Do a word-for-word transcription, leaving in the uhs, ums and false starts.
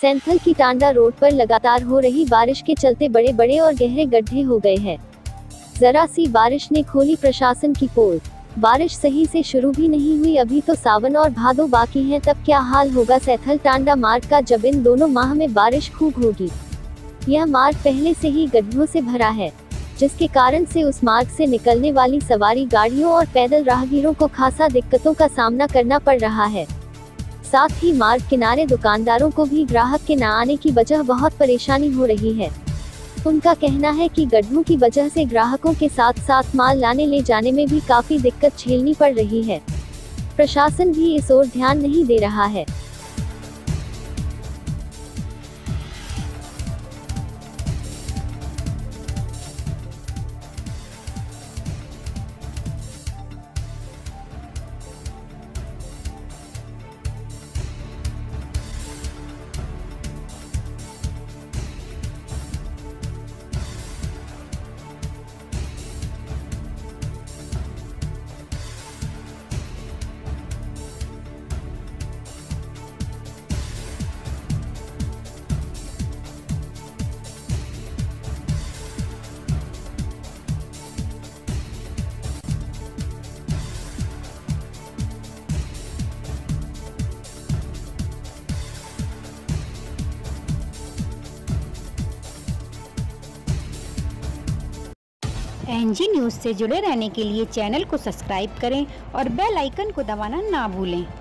सैंथल की टांडा रोड पर लगातार हो रही बारिश के चलते बड़े बड़े और गहरे गड्ढे हो गए हैं। जरा सी बारिश ने खोली प्रशासन की पोल। बारिश सही से शुरू भी नहीं हुई, अभी तो सावन और भादो बाकी हैं, तब क्या हाल होगा सैंथल टांडा मार्ग का जब इन दोनों माह में बारिश खूब होगी। यह मार्ग पहले से ही गड्ढों से भरा है, जिसके कारण से उस मार्ग से निकलने वाली सवारी गाड़ियों और पैदल राहगीरों को खासा दिक्कतों का सामना करना पड़ रहा है। साथ ही मार्ग किनारे दुकानदारों को भी ग्राहक के न आने की वजह बहुत परेशानी हो रही है। उनका कहना है कि गड्ढों की वजह से ग्राहकों के साथ साथ माल लाने ले जाने में भी काफी दिक्कत झेलनी पड़ रही है। प्रशासन भी इस ओर ध्यान नहीं दे रहा है। एनजी न्यूज़ से जुड़े रहने के लिए चैनल को सब्सक्राइब करें और बेल आइकन को दबाना ना भूलें।